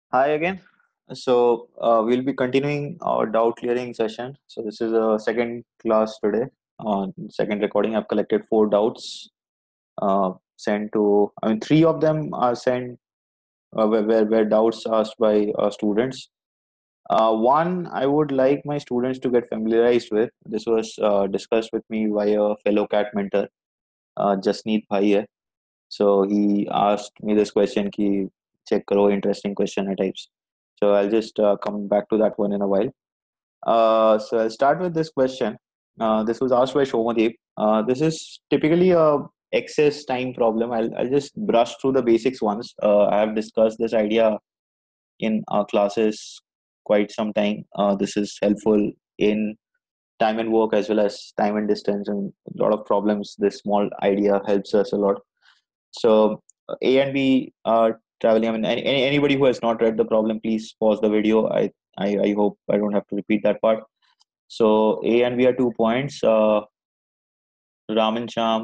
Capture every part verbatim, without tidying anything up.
Hi again. So uh, we'll be continuing our doubt clearing session. So this is a second class today. On second recording, I've collected four doubts uh, sent to. I mean, three of them are sent uh, where, where where doubts asked by uh, students. Uh, one I would like my students to get familiarized with. This was uh, discussed with me by a fellow cat mentor, uh, Jasneet Bhai hai. So he asked me this question ki check karo interesting question at types. So I'll just uh, come back to that one in a while. Uh, so I'll start with this question. Uh, this was asked by Shomadeep. Uh, this is typically a excess time problem. I'll, I'll just brush through the basics once. Uh, I have discussed this idea in our classes quite some time. Uh, this is helpful in time and work as well as time and distance and a lot of problems. This small idea helps us a lot. So uh, A and B are traveling. I mean, any, any- anybody who has not read the problem, please pause the video. I, I, I hope I don't have to repeat that part. So A and B are two points. Uh, Ram and Sham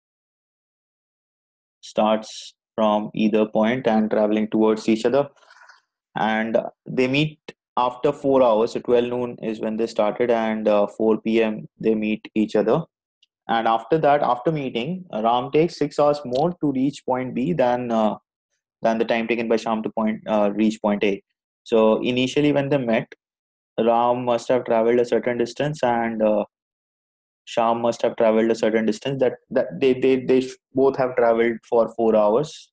starts from either point and traveling towards each other, and they meet after four hours. So twelve noon is when they started, and uh, four p m they meet each other. And after that, after meeting, Ram takes six hours more to reach point B than uh, than the time taken by Sham to point uh, reach point A. So initially, when they met, Ram must have traveled a certain distance, and uh, Sham must have traveled a certain distance. That that they they they sh- both have traveled for four hours,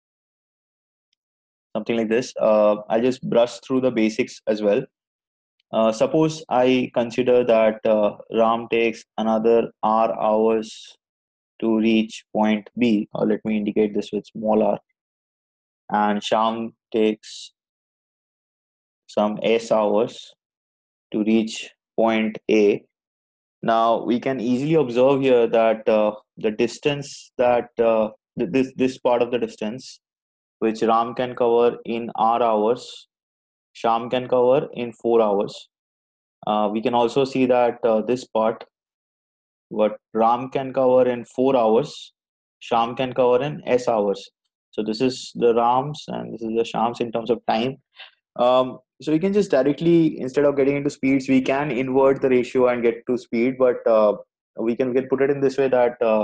something like this. Uh, I'll just brush through the basics as well. Uh, suppose I consider that uh, Ram takes another R hours to reach point B, or let me indicate this with small r, and Sham takes some S hours to reach point A. Now we can easily observe here that uh, the distance that uh, th- this this part of the distance which Ram can cover in R hours, Sham can cover in four hours. Uh, we can also see that uh, this part, what Ram can cover in four hours, Sham can cover in S hours. So this is the Rams and this is the Shams in terms of time. Um, so we can just directly, instead of getting into speeds, we can invert the ratio and get to speed. But uh, we can we can put it in this way that uh,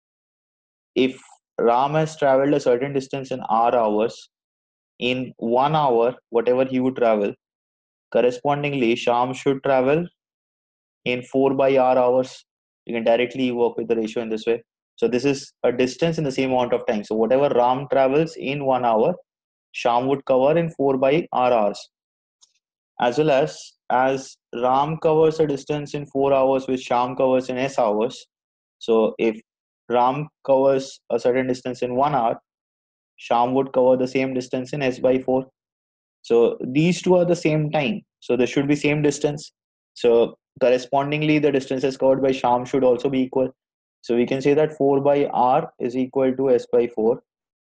if Ram has traveled a certain distance in R hours, in one hour, whatever he would travel, correspondingly, Sham should travel in four by R hours. You can directly work with the ratio in this way. So this is a distance in the same amount of time. So whatever Ram travels in one hour, Sham would cover in four by R hours. As well as as Ram covers a distance in four hours, which Sham covers in S hours. So if Ram covers a certain distance in one hour, Sham would cover the same distance in S by four. So these two are the same time. So there should be same distance. So correspondingly, the distances covered by Sham should also be equal. So we can say that four by R is equal to S by four,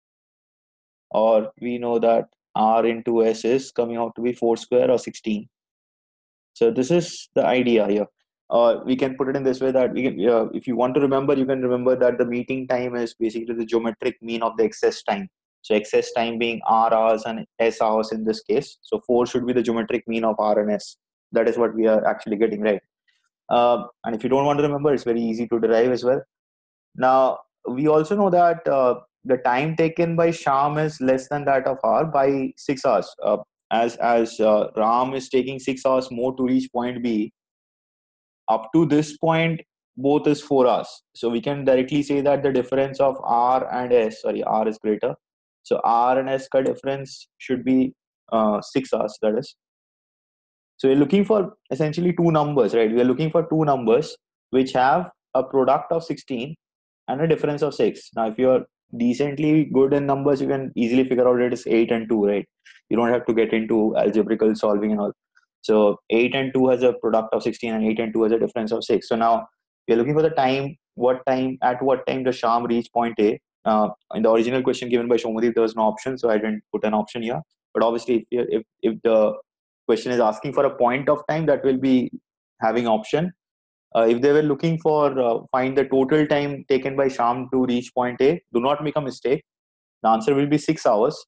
or we know that R into S is coming out to be four square or sixteen. So this is the idea here. Uh, we can put it in this way that we can, uh, if you want to remember, you can remember that the meeting time is basically the geometric mean of the excess time. So excess time being R hours and S hours in this case. So four should be the geometric mean of R and S. That is what we are actually getting right. Uh, and if you don't want to remember, it's very easy to derive as well. Now, we also know that uh, the time taken by Sham is less than that of R by six hours. Uh, as as uh, Ram is taking six hours more to reach point B, up to this point, both is four hours. So we can directly say that the difference of R and S, sorry, R is greater. So R and S ka difference should be uh, six hours, that is. So we're looking for essentially two numbers, right? We're looking for two numbers which have a product of sixteen and a difference of six. Now, if you're decently good in numbers, you can easily figure out it is eight and two, right? You don't have to get into algebraical solving and all. So eight and two has a product of sixteen and eight and two has a difference of six. So now we're looking for the time, what time, at what time does Sham reach point A? Uh, in the original question given by Shomadeep, there was no option, so I didn't put an option here. But obviously, if, if, if the question is asking for a point of time, that will be having option. Uh, if they were looking for uh, find the total time taken by Sham to reach point A, do not make a mistake. The answer will be six hours.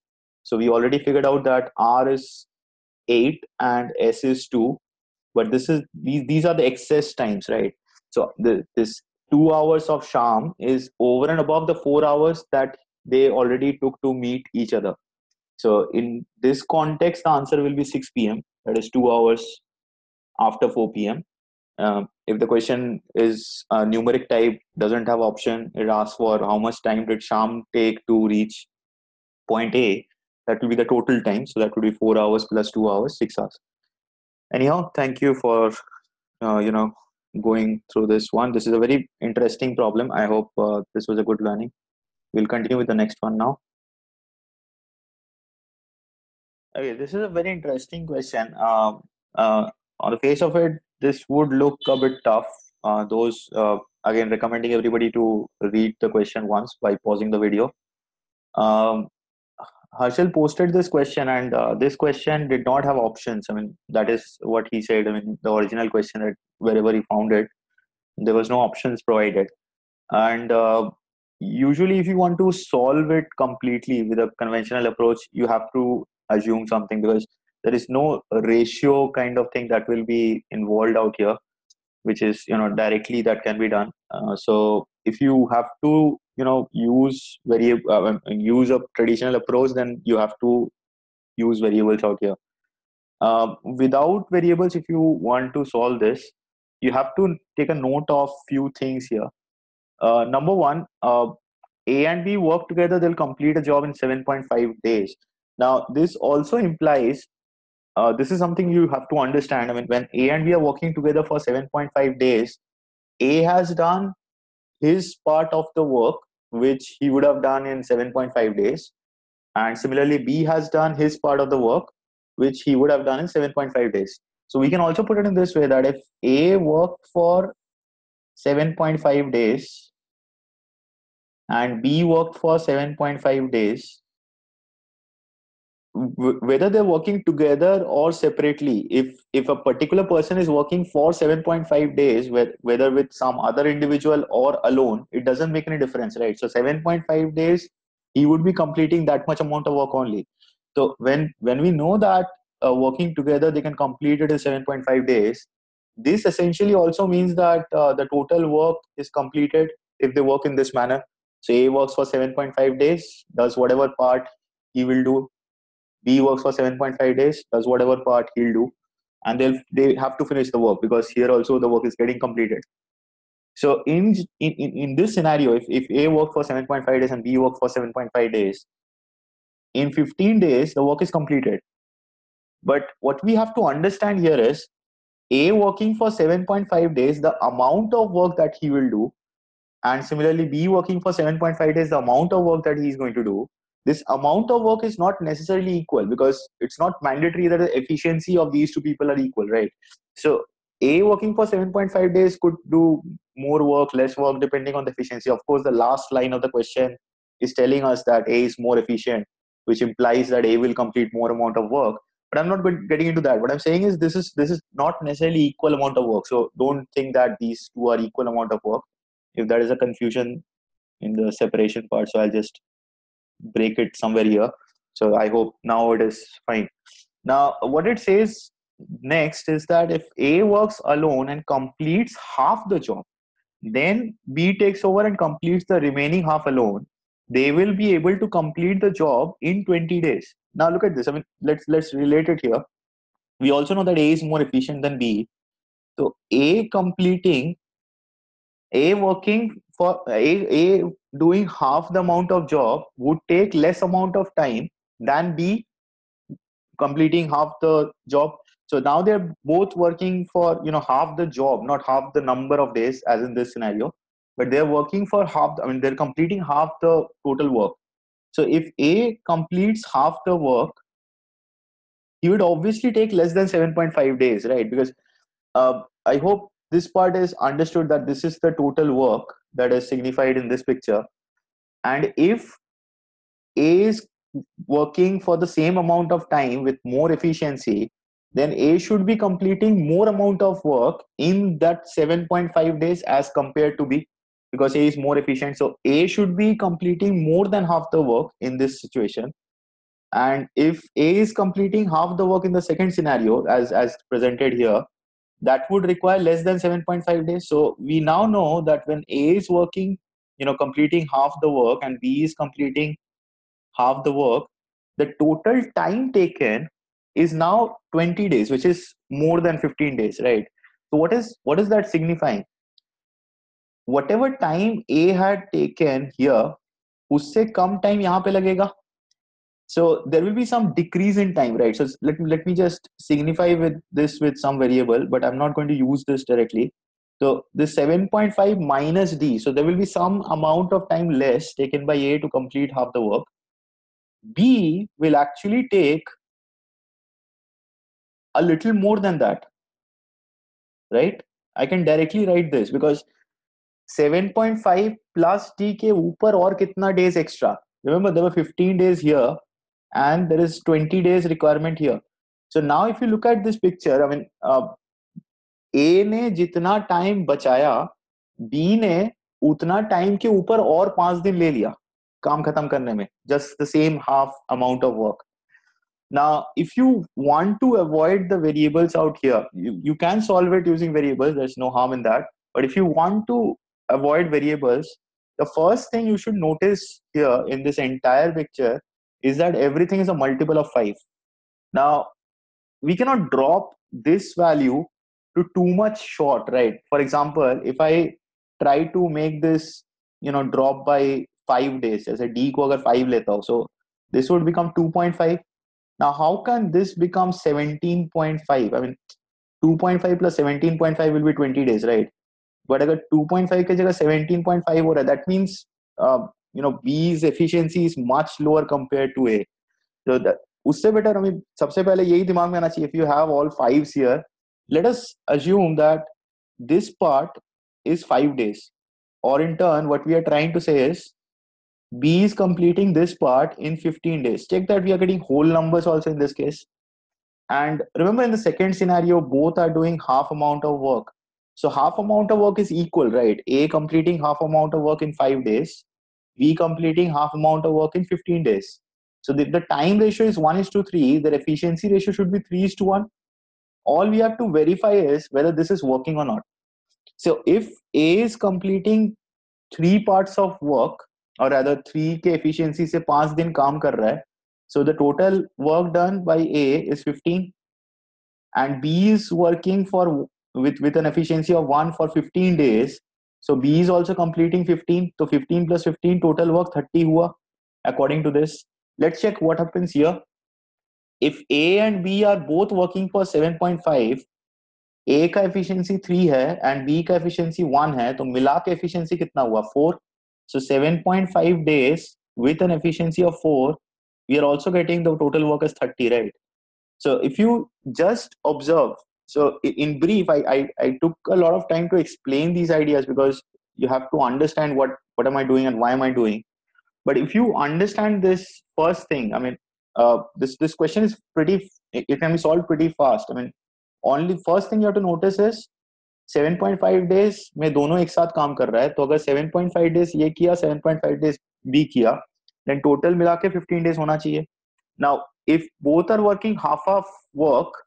So we already figured out that R is eight and S is two, but this is these these are the excess times, right? So the, this two hours of Sham is over and above the four hours that they already took to meet each other. So in this context, the answer will be six p m. That is two hours after four p m. Um, if the question is uh, numeric type, doesn't have option, it asks for how much time did Sham take to reach point A. That will be the total time. So that would be four hours plus two hours, six hours. Anyhow, thank you for uh, you know going through this one. This is a very interesting problem. I hope uh, this was a good learning. We'll continue with the next one now. Okay, this is a very interesting question. Um, uh, on the face of it, this would look a bit tough. Uh, those uh, again recommending everybody to read the question once by pausing the video. Um, Harshal posted this question, and uh, this question did not have options. I mean, that is what he said. I mean, the original question, that wherever he found it, there was no options provided. And uh, usually, if you want to solve it completely with a conventional approach, you have to assume something, because there is no ratio kind of thing that will be involved out here, which is, you know, directly that can be done. Uh, so if you have to, you know, use variable, uh, use a traditional approach, then you have to use variables out here. Uh, without variables, if you want to solve this, you have to take a note of few things here. Uh, number one, uh, A and B work together, they'll complete a job in seven point five days. Now, this also implies, uh, this is something you have to understand. I mean, when A and B are working together for seven point five days, A has done his part of the work, which he would have done in seven point five days. And similarly, B has done his part of the work, which he would have done in seven point five days. So we can also put it in this way, that if A worked for seven point five days, and B worked for seven point five days, w- whether they're working together or separately, if if a particular person is working for seven point five days, whether with some other individual or alone, it doesn't make any difference, right? So seven point five days, he would be completing that much amount of work only. So when when we know that uh, working together they can complete it in seven point five days, this essentially also means that uh, the total work is completed if they work in this manner. So A works for seven point five days, does whatever part he will do. B works for seven point five days, does whatever part he'll do. And they'll they have to finish the work, because here also the work is getting completed. So in in, in this scenario, if, if A worked for seven point five days and B worked for seven point five days, in fifteen days, the work is completed. But what we have to understand here is, A working for seven point five days, the amount of work that he will do, and similarly B working for seven point five days, the amount of work that he is going to do, this amount of work is not necessarily equal, because it's not mandatory that the efficiency of these two people are equal, right? So A working for seven point five days could do more work, less work, depending on the efficiency. Of course, the last line of the question is telling us that A is more efficient, which implies that A will complete more amount of work. But I'm not getting into that. What I'm saying is this is this is not necessarily equal amount of work. So don't think that these two are equal amount of work. If there is a confusion in the separation part, so I'll just break it somewhere here. So I hope now it is fine. Now what it says next is that if A works alone and completes half the job, then B takes over and completes the remaining half alone. They will be able to complete the job in twenty days. Now look at this. I mean, let's let's relate it here. We also know that A is more efficient than B. So A completing, A working for A, A doing half the amount of job would take less amount of time than B completing half the job. So now they're both working for, you know, half the job, not half the number of days as in this scenario, but they're working for half. I mean, they're completing half the total work. So if A completes half the work, he would obviously take less than seven point five days, right? Because uh, I hope this part is understood, that this is the total work that is signified in this picture. And if A is working for the same amount of time with more efficiency, then A should be completing more amount of work in that seven point five days as compared to B, because A is more efficient. So A should be completing more than half the work in this situation. And if A is completing half the work in the second scenario, as, as presented here, that would require less than seven point five days. So we now know that when A is working, you know, completing half the work and B is completing half the work, the total time taken is now twenty days, which is more than fifteen days, right? So what is what is that signifying? Whatever time A had taken here, उससे कम time यहाँ पे लगेगा. So there will be some decrease in time, right? So let me let me just signify with this with some variable, but I'm not going to use this directly. So the seven point five minus D. So there will be some amount of time less taken by A to complete half the work. B will actually take a little more than that, right? I can directly write this because seven point five plus D के ऊपर और कितना days extra? Remember there were fifteen days here and there is twenty days requirement here. So now if you look at this picture, I mean, uh, A ने जितना time बचाया, B ने उतना time के ऊपर और पांच दिन ले लिया काम खत्म करने में, just the same half amount of work. Now, if you want to avoid the variables out here, you, you can solve it using variables. There's no harm in that. But if you want to avoid variables, the first thing you should notice here in this entire picture is that everything is a multiple of five. Now, we cannot drop this value to too much short, right? For example, if I try to make this, you know, drop by five days, as a D को अगर five लेता हूँ, so this would become two point five. Now, how can this become seventeen point five? I mean, two point five plus seventeen point five will be twenty days, right? But अगर two point five के जगह seventeen point five हो रहा है, that means, uh, you know, B's efficiency is much lower compared to A. So that, उससे better हमें सबसे पहले यही दिमाग में आना चाहिए. If you have all fives here, let us assume that this part is five days. Or in turn, what we are trying to say is, B is completing this part in fifteen days. Check that we are getting whole numbers also in this case. And remember in the second scenario, both are doing half amount of work. So half amount of work is equal, right? A completing half amount of work in five days, B completing half amount of work in fifteen days. So the, the time ratio is one is to three, the efficiency ratio should be three is to one. All we have to verify is whether this is working or not. So if A is completing three parts of work, or rather three के efficiency से पांच दिन काम कर रहा है, so the total work done by A is fifteen, and B is working for with with an efficiency of one for fifteen days, so B is also completing fifteen, so fifteen plus fifteen total work thirty हुआ according to this. Let's check what happens here. If A and B are both working for seven point five, A का efficiency three है and B का efficiency one है, तो मिला के efficiency कितना हुआ? four. So seven point five days with an efficiency of four, we are also getting the total work as thirty, right? So if you just observe, so in brief, I, I, I took a lot of time to explain these ideas because you have to understand what, what am I doing and why am I doing. But if you understand this first thing, I mean, uh, this, this question is pretty, it can be solved pretty fast. I mean, only first thing you have to notice is seven point five days में दोनों एक साथ काम कर रहा है, तो अगर seven point five days ये किया, seven point five days B किया, then total मिला के fifteen days होना चाहिए. Now, if both are working half of work,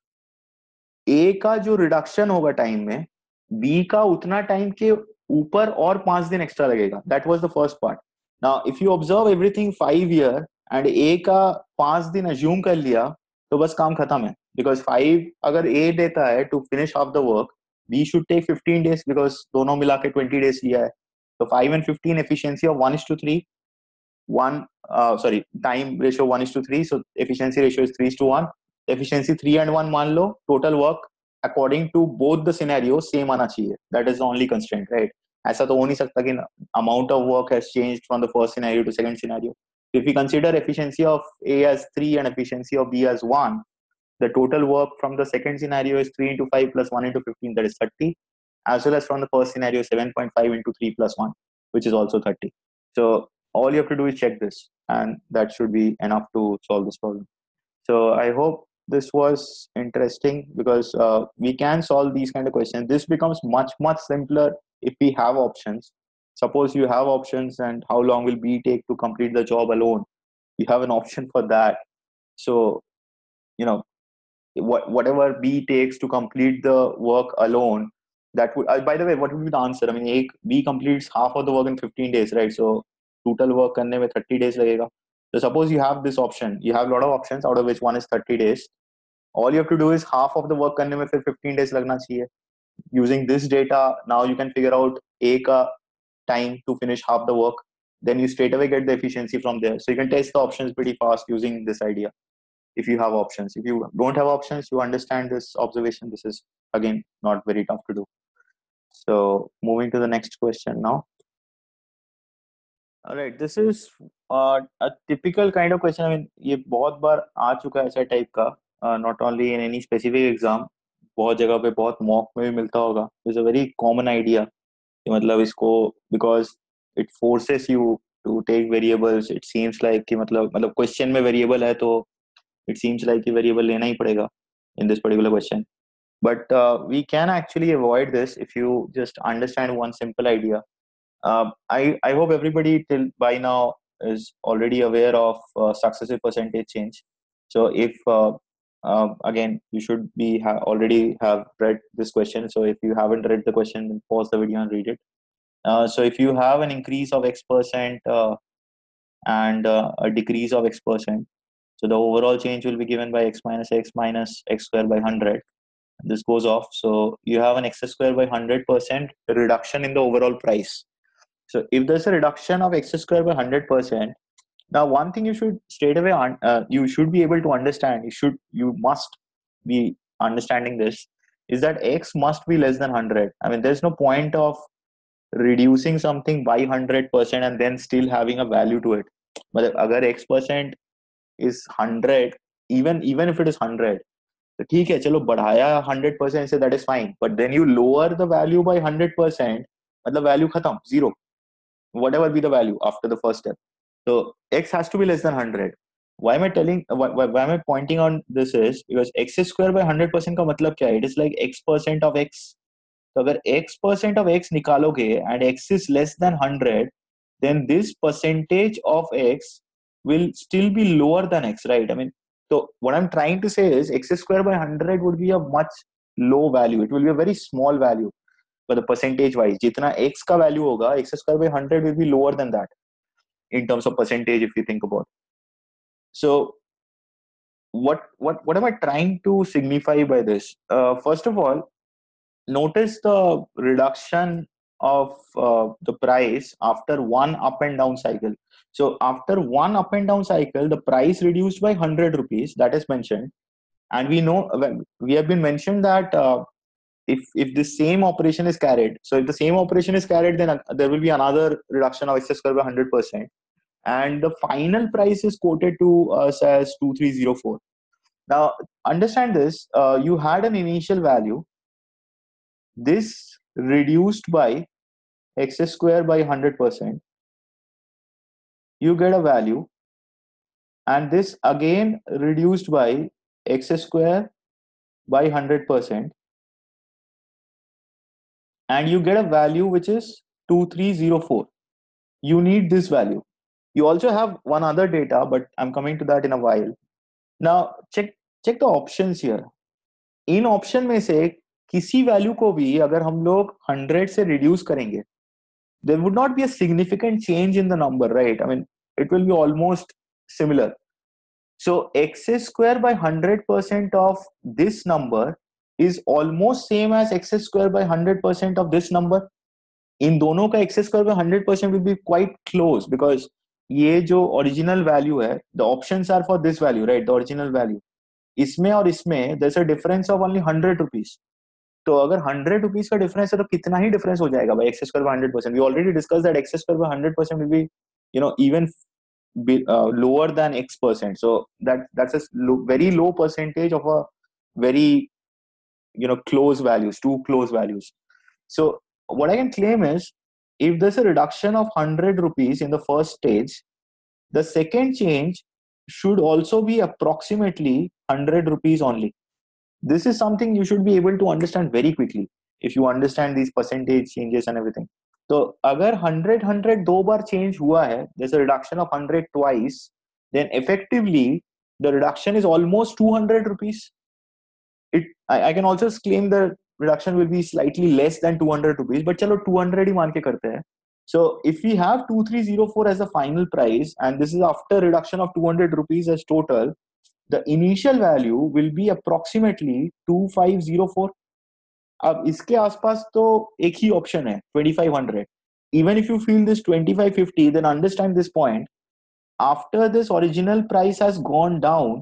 A का जो reduction होगा time में, B का उतना time के ऊपर और पांच दिन extra लगेगा. That was the first part. Now, if you observe everything five year and A का पांच दिन assume कर लिया, तो बस काम खत्म है. Because five अगर A देता है to finish half the work, B should take fifteen days because दोनों मिला के twenty days लिया है. So five and fifteen efficiency of one is to three. One, uh, sorry, time ratio one is to three. So efficiency ratio is three is to one. Efficiency three and one मान लो, total work according to both the scenarios same आना चाहिए. That is the only constraint, right? ऐसा तो हो नहीं सकता कि amount of work has changed from the first scenario to second scenario. If we consider efficiency of A as three and efficiency of B as one, the total work from the second scenario is three into five plus one into fifteen, that is thirty, as well as from the first scenario seven point five into three plus one, which is also thirty. So all you have to do is check this, and that should be enough to solve this problem. So I hope this was interesting because uh, we can solve these kind of questions. This becomes much, much simpler if we have options. Suppose you have options and how long will B take to complete the job alone. You have an option for that. So, you know, what whatever B takes to complete the work alone, that would, uh, by the way, what would be the answer? I mean, एक B completes half of the work in fifteen days, right? So total work करने में thirty days लगेगा. So suppose you have this option, you have a lot of options, out of which one is thirty days. All you have to do is half of the work करने में फिर fifteen days लगना चाहिए. Using this data, now you can figure out A का time to finish half the work. Then you straight away get the efficiency from there. So you can test the options pretty fast using this idea. If you have options, if you don't have options, you understand this observation. This is again not very tough to do. So moving to the next question now. All right, this is uh, a typical kind of question. I mean, ये बहुत बार आ चुका है ऐसा type का. Uh, not only in any specific exam, बहुत जगह पे बहुत mock में भी मिलता होगा. It's a very common idea. कि मतलब इसको because it forces you to take variables. It seems like कि मतलब मतलब question में variable है तो it seems like कि variable लेना ही पड़ेगा in this particular question. But uh, we can actually avoid this if you just understand one simple idea. Uh, I, I hope everybody till by now is already aware of uh, successive percentage change. So if, uh, uh, again, you should be ha- already have read this question. So if you haven't read the question, then pause the video and read it. Uh, so if you have an increase of X percent uh, and uh, a decrease of X percent, so the overall change will be given by X minus X minus X square by one hundred. This goes off. So you have an X square by one hundred percent reduction in the overall price. So if there's a reduction of X square by one hundred percent, now one thing you should straight away, uh, you should be able to understand, you should, you must be understanding this, is that X must be less than one hundred. I mean, there's no point of reducing something by one hundred percent and then still having a value to it. But agar X percent is one hundred, even even if it is one hundred, तो ठीक है चलो बढ़ाया one hundred percent से, that is fine, but then you lower the value by one hundred percent, मतलब value खत्म, zero, whatever be the value after the first step. So X has to be less than one hundred. Why am I telling, why, why, why am I pointing on this is because X square by one hundred percent का मतलब क्या है? It is like X percent of X. तो अगर X percent of X निकालोगे and X is less than one hundred, then this percentage of X will still be lower than X, right? I mean, so what I'm trying to say is X square by one hundred would be a much low value. It will be a very small value, but the percentage wise, जितना X का value होगा, X square by one hundred will be lower than that in terms of percentage if you think about it. So what what what am I trying to signify by this? Uh, first of all, notice the reduction of uh, the price after one up and down cycle. So after one up and down cycle, the price reduced by one hundred rupees, that is mentioned. And we know, we have been mentioned that uh, if if the same operation is carried, so if the same operation is carried, then uh, there will be another reduction of X square by one hundred percent. And the final price is quoted to us as two three zero four. Now, understand this, uh, you had an initial value. This reduced by X square by one hundred percent. You get a value. And this again reduced by X square by one hundred percent. And you get a value which is two three zero four. You need this value. You also have one other data, but I'm coming to that in a while. Now, check check the options here. इन option में से किसी value को भी अगर हम लोग one hundred से रिड्यूस करेंगे, there would not be a significant change in the number, right? I mean, it will be almost similar. So X square by one hundred percent of this number is almost same as X square by one hundred percent of this number. इन दोनों का X square by one hundred percent will be quite close because ये जो original value है, the options are for this value, right? The original value. इसमें और इसमें there's a difference of only one hundred rupees. तो अगर one hundred rupees का difference है तो कितना ही difference हो जाएगा by X square by one hundred percent. We already discussed that X square by one hundred percent will be, you know, even be, uh, lower than X percent. So that that's a low, very low percentage of a very, you know, close values, two close values. So what I can claim is if there's a reduction of one hundred rupees in the first stage, the second change should also be approximately one hundred rupees only. This is something you should be able to understand very quickly if you understand these percentage changes and everything. So agar one hundred one hundred दो बार change हुआ है, there's a reduction of one hundred twice, then effectively the reduction is almost two hundred rupees. It I, I can also claim the reduction will be slightly less than two hundred rupees, but chalo two hundred ही मान के करते हैं. So if we have two thousand three hundred four as the final price, and this is after reduction of two hundred rupees as total, the initial value will be approximately two thousand five hundred four. अब इसके आसपास तो एक ही option है twenty-five hundred. Even if you feel this twenty-five fifty, then understand this point. After this original price has gone down,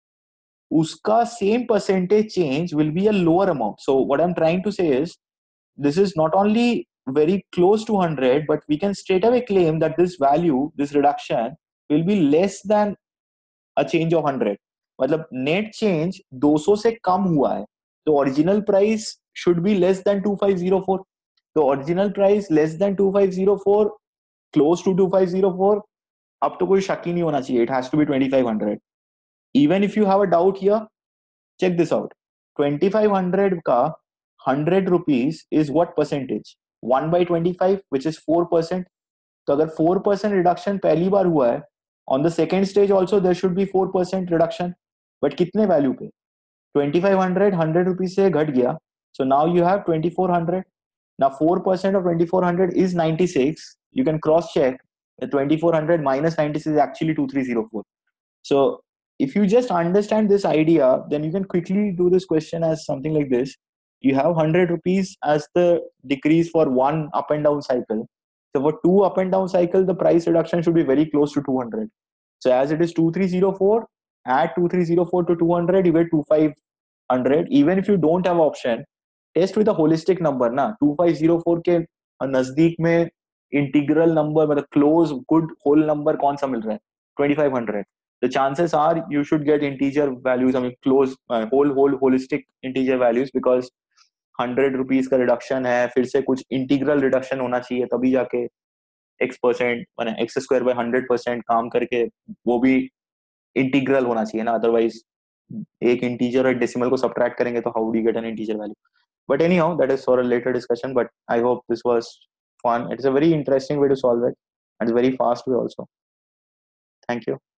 uska same percentage change will be a lower amount. So what I'm trying to say is, this is not only very close to one hundred, but we can straight away claim that this value, this reduction, will be less than a change of one hundred. मतलब net change two hundred से कम हुआ है, तो original price should be less than two thousand five hundred four. तो original price less than two thousand five hundred four, close to two thousand five hundred four, अब तो कोई शक ही नहीं होना चाहिए. It has to be twenty-five hundred. Even if you have a doubt here, check this out. twenty-five hundred का one hundred rupees is what percentage? one by twenty-five, which is four percent. तो अगर four percent reduction पहली बार हुआ है, on the second stage also there should be four percent reduction. But कितने value पे? twenty-five hundred, one hundred rupees से घट गया. So now you have twenty-four hundred. Now four percent of twenty-four hundred is ninety-six. You can cross check. The twenty-four hundred minus ninety-six is actually two thousand three hundred four. So if you just understand this idea, then you can quickly do this question as something like this. You have one hundred rupees as the decrease for one up and down cycle. So for two up and down cycle, the price reduction should be very close to two hundred. So as it is two thousand three hundred four, add two thousand three hundred four to two hundred, you get two thousand five hundred. Even if you don't have option, test with a holistic number. Na two thousand five hundred four के नजदीक में integral number, मतलब close good whole number कौन सा मिल रहा है? twenty-five hundred. The chances are you should get integer values. I mean close uh, whole whole holistic integer values, because one hundred rupees का reduction है, फिर से कुछ integral reduction होना चाहिए, तभी जाके x percent माने x square by one hundred percent काम करके वो भी integral होना चाहिए ना. Otherwise एक integer और decimal को subtract करेंगे तो how do you get an integer value? But anyhow, that is for a later discussion. But I hope this was fun. It's a very interesting way to solve it, and it's very fast way also. Thank you.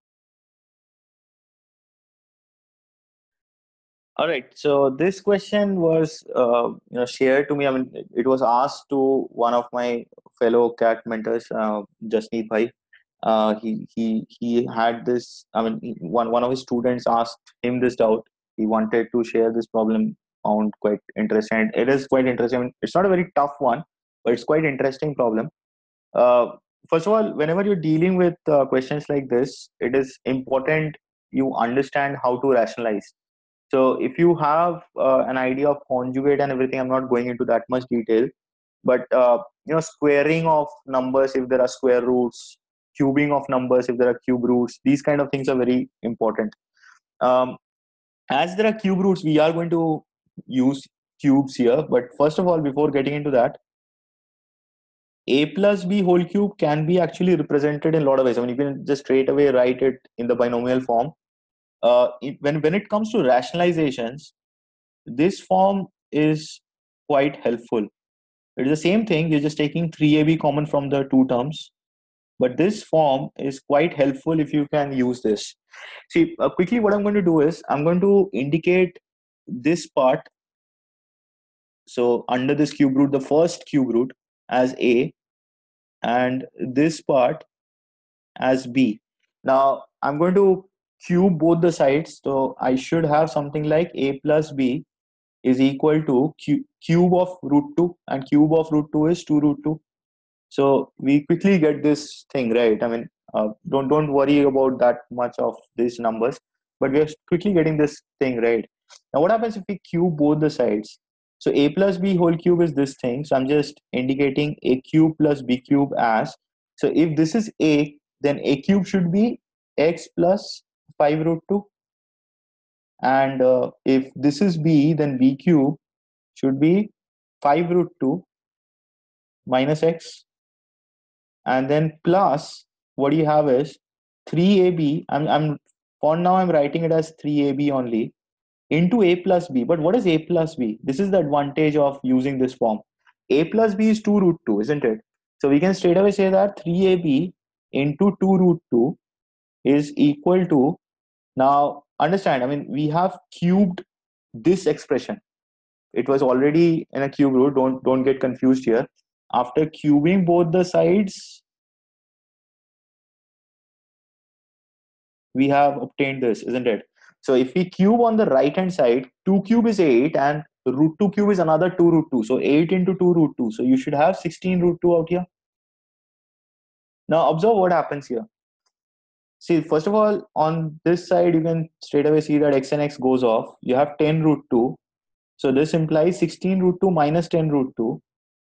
All right. So this question was uh, you know shared to me. I mean, it was asked to one of my fellow cat mentors, uh, Jasneet Bhai. Uh, he he he had this. I mean, he- one one of his students asked him this doubt. He wanted to share this problem. Found quite interesting. It is quite interesting. I mean, it's not a very tough one, but it's quite interesting problem. Uh, First of all, whenever you're dealing with uh, questions like this, it is important you understand how to rationalize. So if you have uh, an idea of conjugate and everything, I'm not going into that much detail, but uh, you know, squaring of numbers if there are square roots, cubing of numbers if there are cube roots, these kind of things are very important. Um, as there are cube roots, we are going to use cubes here. But first of all, before getting into that, a plus b whole cube can be actually represented in a lot of ways. I mean, you can just straight away write it in the binomial form. Uh, it, when when it comes to rationalizations, this form is quite helpful. It's the same thing. You're just taking three a b common from the two terms, but this form is quite helpful if you can use this. See, uh, quickly, what I'm going to do is I'm going to indicate this part. So under this cube root, the first cube root as a, and this part as b. Now I'm going to cube both the sides, so I should have something like a plus b is equal to cu- cube of root two, and cube of root two is two root two. So we quickly get this thing right. I mean, uh, don't don't worry about that much of these numbers, but we are quickly getting this thing right. Now what happens if we cube both the sides? So a plus b whole cube is this thing. So I'm just indicating a cube plus b cube as. So if this is a, then a cube should be x plus five root two. And uh, if this is b, then b cube should be five root two minus x. And then plus what you have is three a b. I'm, I'm for now I'm writing it as three a b only into a plus b. But what is a plus b? This is the advantage of using this form. A plus b is two root two, isn't it? So we can straight away say that three a b into two root two is equal to Now understand, I mean, we have cubed this expression. It was already in a cube root. Don't don't get confused here. After cubing both the sides, we have obtained this, isn't it? So if we cube on the right hand side, two cube is eight and root two cube is another two root two. So eight into two root two. So you should have sixteen root two out here. Now observe what happens here. See, first of all, on this side, you can straight away see that x and x goes off. You have ten root two. So this implies sixteen root two minus ten root two.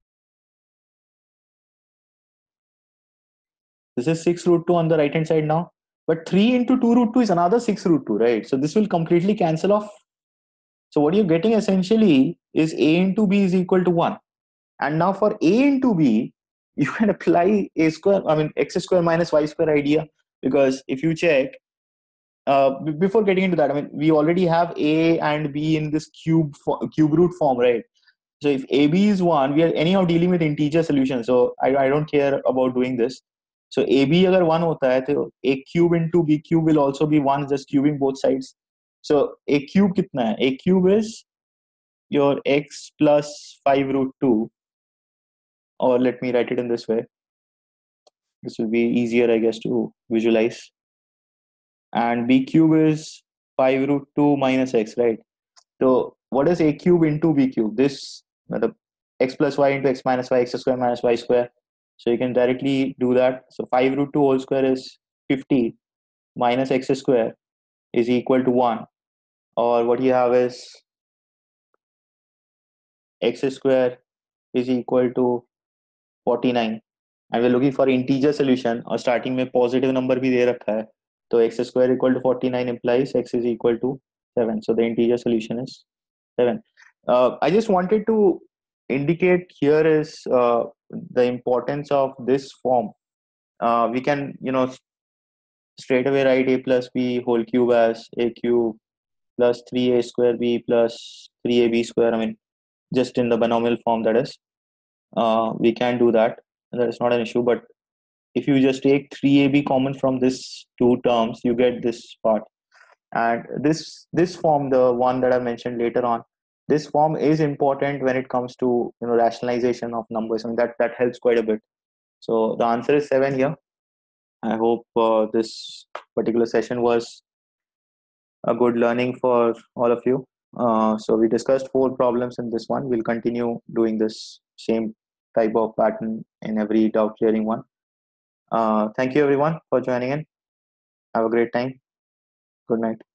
This is six root two on the right hand side now. But three into two root two is another six root two, right? So this will completely cancel off. So what you're getting essentially is a into b is equal to one. And now for a into b, you can apply a square, I mean, x square minus y square idea. Because if you check, uh, b- before getting into that, I mean, we already have a and b in this cube fo- cube root form, right? So if A B is one, we are anyhow dealing with integer solution. So I, I don't care about doing this. So A B अगर one होता है तो A cube into B cube will also be one, just cubing both sides. So A cube कितना है? A cube is your x plus five root two, or let me write it in this way. This will be easier, I guess, to visualize. And B cube is five root two minus x, right? So what is a cube into b cube? This the x plus y into x minus y, x square minus y square. So you can directly do that. So five root two whole square is fifty minus x square is equal to one. Or what you have is x square is equal to forty-nine. And we're looking for integer solution, और starting में positive number भी दे रखा है. तो x square equal to forty-nine implies x is equal to seven. So the integer solution is seven. Uh, I just wanted to indicate here is uh, the importance of this form. Uh, we can, you know, straight away write a plus b whole cube as a cube plus three a square b plus three a b square. I mean, just in the binomial form, that is. Uh, we can do that. That is not an issue. But if you just take three a b common from this two terms, you get this part. And this this form, the one that I mentioned later on, this form is important when it comes to, you know, rationalization of numbers. I mean, that that helps quite a bit. So the answer is seven here. I hope uh, this particular session was a good learning for all of you. Uh, so we discussed four problems in this one. We'll continue doing this same type of pattern in every doubt clearing one. Uh, thank you everyone for joining in. Have a great time. Good night.